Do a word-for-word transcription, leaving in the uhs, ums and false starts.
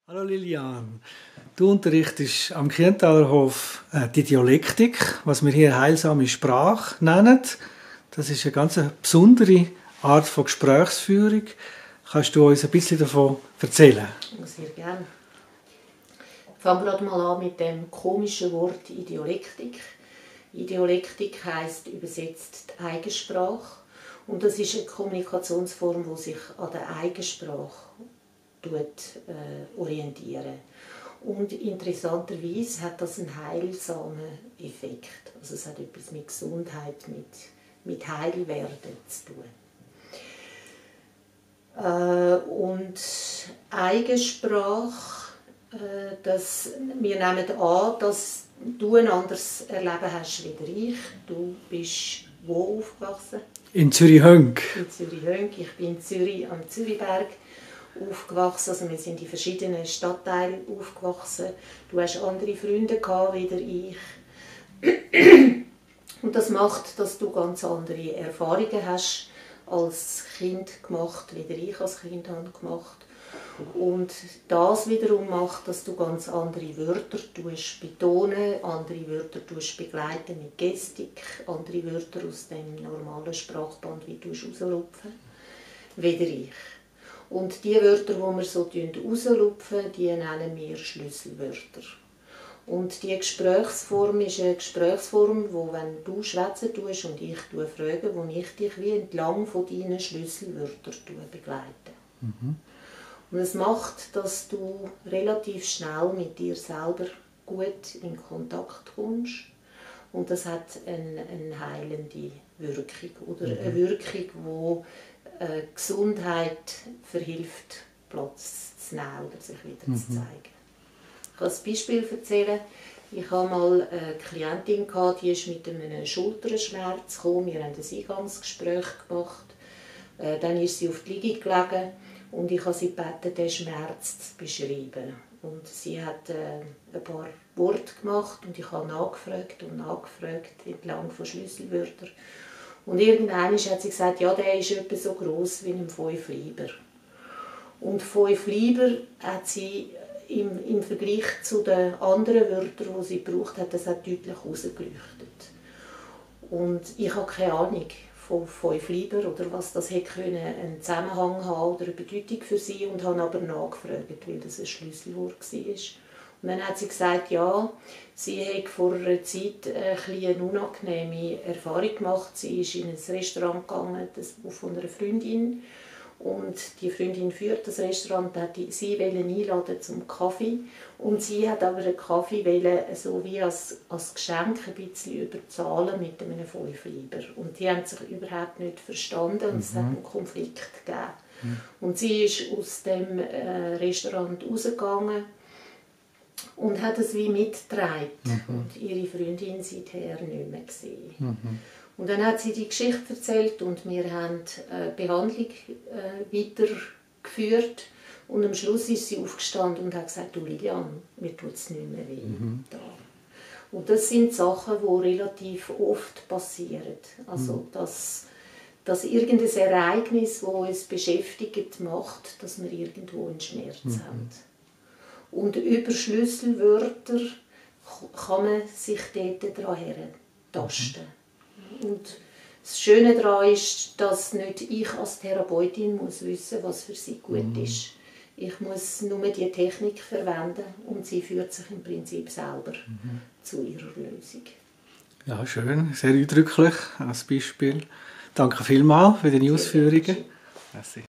Hallo Lilian, du unterrichtest am Kienthalerhof äh, die Dialektik, was wir hier heilsame Sprache nennen. Das ist eine ganz besondere Art von Gesprächsführung. Kannst du uns ein bisschen davon erzählen? Sehr gerne. Ich fange gerade mal an mit dem komischen Wort Idiolektik. Idiolektik heisst übersetzt die Eigensprache. Und das ist eine Kommunikationsform, die sich an der Eigensprache äh, orientieren. Und interessanterweise hat das einen heilsamen Effekt. Also es hat etwas mit Gesundheit, mit, mit Heilwerden zu tun. Äh, und Eigensprache, äh, das, wir nehmen an, dass du ein anderes Erleben hast wie ich. Du bist wo aufgewachsen? In Zürich-Hönk. In Zürich-Hönk. Ich bin in Zürich am Zürichberg aufgewachsen. Also wir sind in verschiedenen Stadtteilen aufgewachsen. Du hast andere Freunde gehabt, wie ich. Und das macht, dass du ganz andere Erfahrungen hast als Kind gemacht, wie ich als Kind habe gemacht. Und das wiederum macht, dass du ganz andere Wörter betonen, andere Wörter begleiten mit Gestik, andere Wörter aus dem normalen Sprachband wie du rauslupfen, wie ich. Und die Wörter, die wir so rauslupfen, die nennen wir Schlüsselwörter. Und die Gesprächsform ist eine Gesprächsform, wo, wenn du schwätzen tust und ich frage, wo ich dich wie entlang von deinen Schlüsselwörtern begleite. Mhm. Und es macht, dass du relativ schnell mit dir selber gut in Kontakt kommst. Und das hat eine, eine heilende Wirkung. Oder eine Wirkung, die äh, Gesundheit verhilft, Platz zu nehmen oder sich wieder mhm. zu zeigen. Ich kann ein Beispiel erzählen. Ich hatte mal eine Klientin, die ist mit einem Schulterschmerz gekommen. Wir haben ein Eingangsgespräch gemacht. Äh, dann ist sie auf die Liege gelegen. Und ich habe sie gebeten, den Schmerz zu beschreiben. Und sie hat äh, ein paar Worte gemacht und ich habe nachgefragt und nachgefragt entlang von Schlüsselwörtern. Und irgendwann hat sie gesagt, ja, der ist etwa so gross wie ein fünf Lieber. Und fünf Lieber hat sie im, im Vergleich zu den anderen Wörtern, die sie gebraucht hat, das hat deutlich herausgeleuchtet. Und ich habe keine Ahnung von fünf Lieber oder was das hätte können, einen Zusammenhang haben oder eine Bedeutung für sie und habe aber nachgefragt, weil das ein Schlüsselwort war. Und dann hat sie gesagt, ja, sie hat vor einer Zeit eine unangenehme Erfahrung gemacht. Sie ist in ein Restaurant gegangen, das von einer Freundin. Und die Freundin führt das Restaurant, hat sie einladen zum Kaffee. Und sie hat aber den Kaffee wollen, so wie als, als Geschenk ein bisschen überzahlen mit einem fünf Lieber. Und die haben sich überhaupt nicht verstanden und mhm. es hat einen Konflikt gegeben. Mhm. Und sie ist aus dem äh, Restaurant rausgegangen und hat es wie mitgetragen. Mhm. Und ihre Freundin seither nicht mehr gesehen. Mhm. Und dann hat sie die Geschichte erzählt und wir haben eine Behandlung äh, weitergeführt. Und am Schluss ist sie aufgestanden und hat gesagt, du Lilian, mir tut es nicht mehr weh. Mhm. Da. Und das sind Sachen, die relativ oft passieren. Also, mhm. dass, dass irgendein Ereignis, das uns beschäftigt, macht, dass wir irgendwo einen Schmerz mhm. haben. Und über Schlüsselwörter kann man sich dort daran herantasten. Mhm. Und das Schöne daran ist, dass nicht ich als Therapeutin muss wissen, was für sie gut mhm. ist. Ich muss nur die Technik verwenden und sie führt sich im Prinzip selber mhm. zu ihrer Lösung. Ja, schön, sehr eindrücklich als Beispiel. Danke vielmals für deine Ausführungen. Merci.